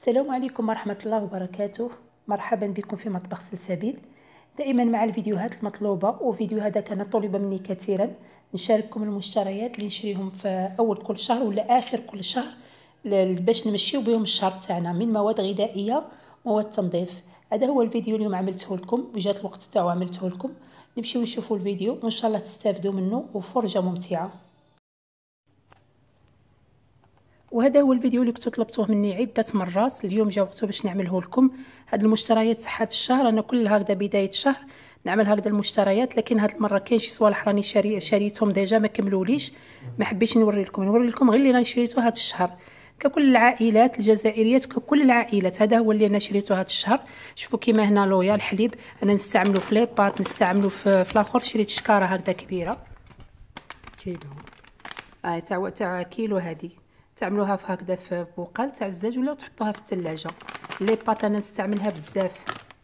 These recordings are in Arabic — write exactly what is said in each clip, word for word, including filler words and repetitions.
السلام عليكم ورحمة الله وبركاته. مرحبا بكم في مطبخ سلسبيل، دائما مع الفيديوهات المطلوبة. وفيديو هذا كان طلب مني كثيرا نشارككم المشتريات اللي نشريهم في أول كل شهر ولا آخر كل شهر باش نمشيو بهم الشهر تاعنا من مواد غذائية ومواد تنظيف. هذا هو الفيديو اليوم عملته لكم وجات الوقت تاعو عملته لكم. نمشيو نشوفوا الفيديو وإن شاء الله تستافدوا منه وفرجة ممتعة. وهذا هو الفيديو اللي كنتو طلبتوه مني عده مرات، اليوم جا وقته باش نعمله لكم. هاد المشتريات تاع هاد الشهر انا كلها هكذا بدايه شهر نعمل هكذا المشتريات، لكن هاد المره كاين شي صوالح راني شاري شاريتهم ديجا ما كملوليش، ما حبيتش نوري لكم نوري لكم غير اللي راني شريته هاد الشهر ككل العائلات الجزائريات ككل العائلات. هذا هو اللي انا شريته هاد الشهر. شوفوا كيما هنا لويا الحليب انا نستعملو في لي بات، نستعملو في الاخر شريت شكاره هكذا كبيره كيلو اه تاع تاع كيلو. هذه تعملوها في هكذا في بوقال تاع الزاج ولا تحطوها في الثلاجه. لي بات انا نستعملها بزاف.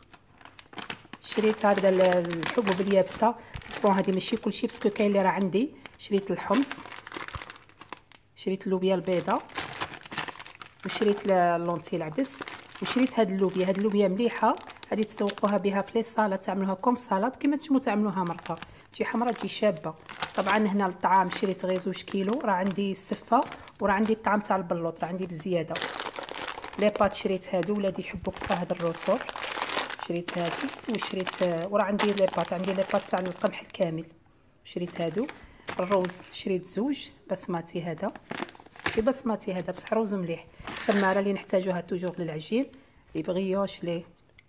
شريت هكذا الحبوب اليابسه، بون هذه ماشي كلشي باسكو كاين اللي راه عندي. شريت الحمص، شريت اللوبيا البيضاء، وشريت لونتي العدس، وشريت هاد اللوبيا. هاد اللوبيا مليحه، هذه تسوقوها بها في لي صاله، تعملوها كوم صالاد كيما نتوما تعملوها مرقه، تجي حمراء تجي شابه. طبعا هنا الطعام شريت غير زوج كيلو، راه عندي السفه وراه عندي الطعام تاع البلوط راه عندي بزياده. لي بات شريت هادو، ولادي يحبوا قصه هاد الروسور، شريت هادو. وشريت وراه عندي لي بات، عندي لي بات تاع القمح الكامل، شريت هادو. الروز شريت زوج بسماتي، هذا شي بسماتي هذا بصح روز مليح. الخماره اللي نحتاجوها توجور للعجين، لي بغيوش لي.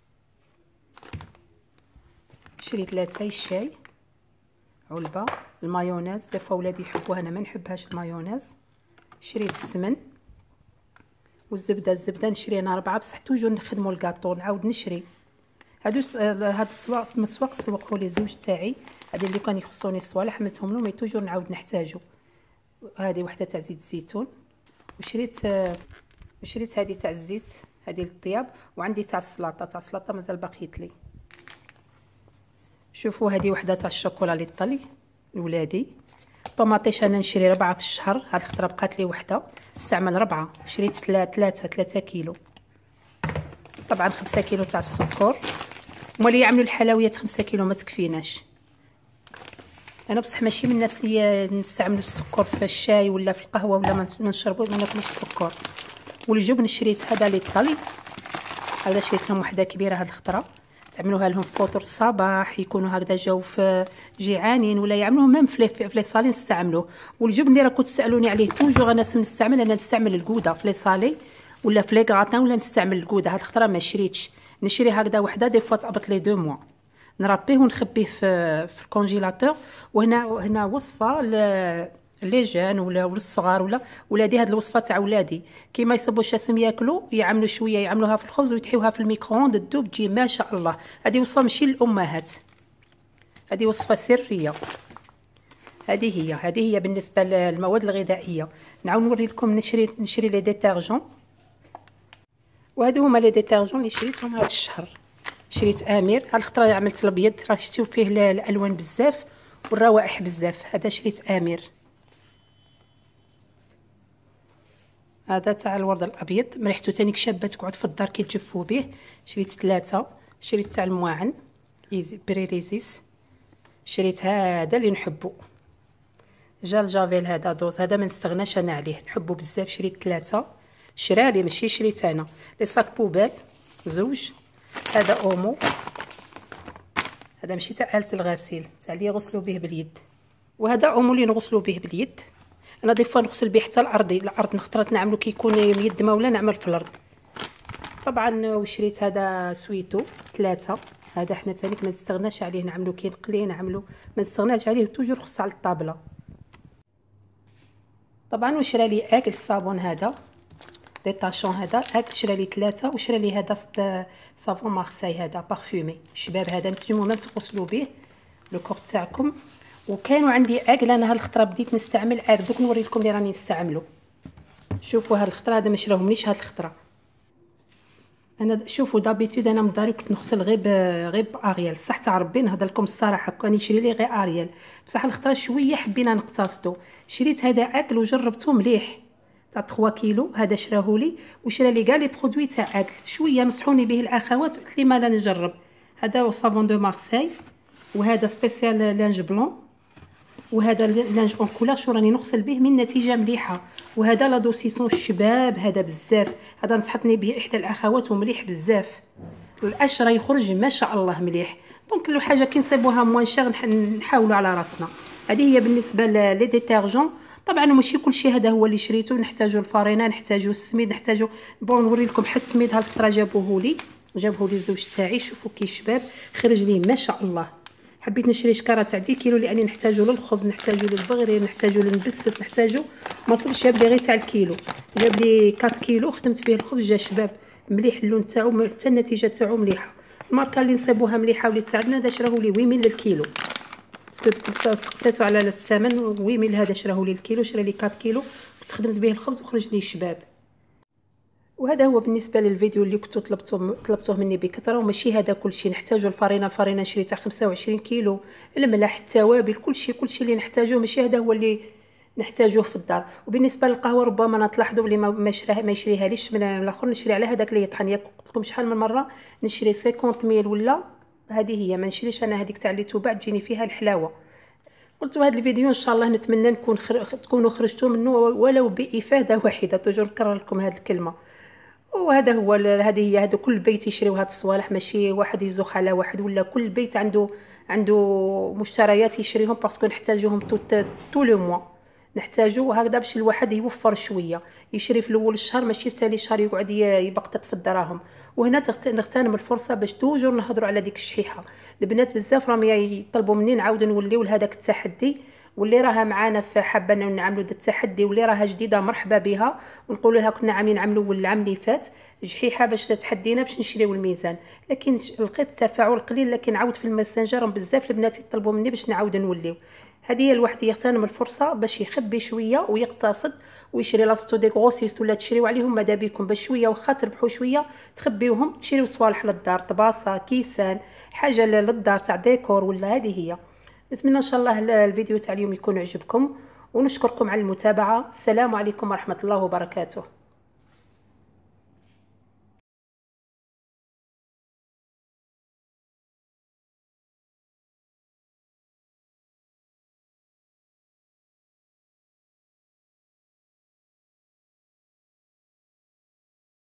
شريت لاتاي الشاي، علبه. المايونيز دي فوا ولادي يحبوها، انا ما نحبهاش المايونيز. شريت السمن والزبده. الزبده نشري انا ربعه بصح توجور نخدموا الكاطو نعاود نشري. هادو هاد السواق مسواق سوقوا لي زوج تاعي، هادي اللي كان يخصوني الصوالح عملتهم لهم، توجور نعاود نحتاجو. هذه وحده تاع زيت الزيتون. وشريت وشريت هذه تاع الزيت، هذه للطياب. وعندي تاع السلطه، تاع السلطه مازال باقيت لي. شوفوا هذه وحده تاع الشوكولا اللي طلي لولادي. طوماطيش انا نشري ربعه في الشهر، هاد الخطره بقات لي وحده نستعمل ربعه. شريت ثلاثه ثلاثه كيلو. طبعا خمسة كيلو تاع السكر، مولي يعملوا الحلويات خمسة كيلو ما تكفيناش. انا بصح ماشي من الناس اللي نستعملوا السكر في الشاي ولا في القهوه ولا ما نشربوا ما ناكلوش السكر. والجبن شريت هذا اللي طلي، هذا شريت لهم وحده كبيره. هاد الخضره تعملوها لهم في فطور الصباح، يكونوا هكذا جاو في جيعانين، ولا يعملوه ميم في لي صالي نستعملوه. والجبن اللي راكم تسالوني عليه توجور انا نستعمل، انا نستعمل الكوده في لي صالي ولا في لي كراتان، ولا نستعمل الكوده. هاد الخضره ما شريتش، نشري هكذا وحده دي فوا تعبط لي دو موا، نربيه ونخبيه في في الكونجيلاتور. وهنا هنا وصفه لي جان ولا الصغار ولا ولادي. هاد الوصفه تاع ولادي كيما يصبوا الشاسم ياكلوا، يعملوا شويه يعملوها في الخبز ويتحيوها في الميكرووند تذوب تجي ما شاء الله. هذه وصفه ماشي للامهات، هذه وصفه سريه. هذه هي هذه هي بالنسبه للمواد الغذائيه. نعاود نوري لكم. نشري نشري لي ديترجون، وهادو هما لي ديترجون اللي شريتهم هذا الشهر. شريت امير، هاد الخطره عملت الابيض، راه شفتوا فيه الالوان بزاف والروائح بزاف. هذا شريت امير، هذا تاع الورد الابيض ريحته تانيك شابه تقعد في الدار كي تجفوا به. شريت ثلاثه. شريت تاع المواعن ايزي بريريزيس. شريت هذا اللي نحبو، جال جافيل هذا دوز، هذا ما نستغناش انا عليه نحبو بزاف. شريت ثلاثه، شرالي ماشي شريت انا. لي صاك بوبال زوج. هذا اومو، هذا ماشي تاع آلة الغسيل، تاع اللي يغسلوا به باليد. وهذا اومو اللي نغسلوا به باليد. انا دي فوا نغسل به حتى الارضي، الارض نختارت نعملو كي يكون اليد ما ولا نعمل في الارض. طبعا وشريت هذا سويتو ثلاثه. هذا حنا تانيك ما نستغناش عليه، نعملو كي نقليه نعملو ما نستغناش عليه، توجور خص على الطابله. طبعا وشرا لي اكل الصابون هذا ديتاشون، هذا اكل شرا لي ثلاثه. وشرا لي هذا صابون مارساي هذا بارفومي شباب، هذا نتجمو ما تغسلوا به لو كور تاعكم. وكانوا عندي اكل انا هالخطره بديت نستعمل اكل، دوك نوري لكم اللي راني نستعملو. شوفوا هاد الخطره هذا ما شراهمليش هاد الخطره انا. شوفوا دابيتود انا من داري كنت نغسل غير غير باريال، صح تاع ربي نهضر لكم الصراحه كان يشري لي غير اريال، بصح الخطره شويه حبينا نقتصدوا. شريت هذا اكل وجربته مليح تاع ثلاثة كيلو. هذا شراهولي وشرا لي كاع لي برودوي تاع اكل. شويه نصحوني به الاخوات قلت لي مالا نجرب. هذا صابون دو مارسيل، وهذا سبيسيال لانج بلون، وهذا لانج اون كولور شو راني نغسل به من نتيجه مليحه. وهذا لا دوسيسون الشباب، هذا بزاف، هذا نصحتني به احدى الاخوات ومليح بزاف. القش راه يخرج ما شاء الله مليح. دونك لو حاجه كي نصيبوها موان شاغ نحاولوا على راسنا. هذه هي بالنسبه لي ديتيرجون. طبعا ماشي كلشي هذا هو اللي شريته، نحتاجو الفارينه، نحتاجو السميد، نحتاجو بون نوري لكم حس السميد هالفتره جابوه لي جابوه لي الزوج تاعي. شوفوا كي شباب خرج لي ما شاء الله. حبيت نشري شكاره تاع عشرة كيلو لاني نحتاجو للخبز، نحتاجو للبغرير، نحتاجو للمبسس، نحتاجو ما صبش جاب لي غير تاع الكيلو، جاب لي أربعة كيلو خدمت به الخبز جا شباب مليح. اللون تاعو حتى النتيجه تاعو مليحه. الماركه اللي نصيبوها مليحه واللي تساعدنا هذا شراهو لي ثمانية ميل للكيلو، باسكو سقسيتو على الثمن ثمانية ميل. هذا شراهو لي الكيلو، شرا لي أربعة كيلو كنت خدمت به الخبز وخرج لي شباب. وهذا هو بالنسبه للفيديو اللي كنتو طلبتوه طلبتوه مني بكثره. وماشي هذا كلشي، نحتاجو الفرينه الفرينه نشري تاع خمسة وعشرين كيلو، الملح، التوابل، كلشي كلشي اللي نحتاجوه. ماشي هذا هو اللي نحتاجوه في الدار. وبالنسبه للقهوه ربما تلاحظوا بلي ما يشريها ما يشريها ليش من الاخر، نشري على هذاك اللي يطحن. قلت لكم شحال من مره نشري خمسين ميل ولا هذه هي، ما نشريش انا هذيك تاع اللي توبع تجيني فيها الحلاوه. قلت هذا الفيديو ان شاء الله نتمنى نكون خر... تكونوا خرجتوا منه ولو بافاده واحده. توجور نكرر لكم هذه الكلمه. وهذا هو هذه هي هذا كل بيت يشريو هاد الصوالح، ماشي واحد يزوخ على واحد، ولا كل بيت عنده عنده مشتريات يشريهم باسكو نحتاجوهم تو تو لو موا. نحتاجو هكذا باش الواحد يوفر شويه، يشري في الاول الشهر ماشي في ثاني شهر يقعد يبقطط في الدراهم. وهنا نغتنم الفرصه باش توجور نهضروا على ديك الشحيحه. البنات بزاف راهم يطلبوا مني نعاود نوليو لهذاك التحدي، واللي راها معانا في حابه نعملوا هذا التحدي واللي راها جديده مرحبا بها. ونقولوا لها كنا عاملين نعملوا العام اللي فات جحيحه باش تحدينا باش نشريو الميزان، لكن لقيت تفاعل قليل. لكن عاود في الماسنجر بزاف البنات يطلبوا مني باش نعاود نوليو. هذه هي الواحد يغتنم الفرصه باش يخبي شويه ويقتصد ويشري لاصبتو دي غروسيست ولا تشريو عليهم ماذا بيكم باش شويه واخا تربحوا شويه تخبيوهم، تشريو صوالح للدار، طباسه، كيسان، حاجه للدار تاع ديكور ولا. هذه هي. نتمنى ان شاء الله الفيديو تاع اليوم يكون عجبكم ونشكركم على المتابعه. السلام عليكم ورحمه الله وبركاته.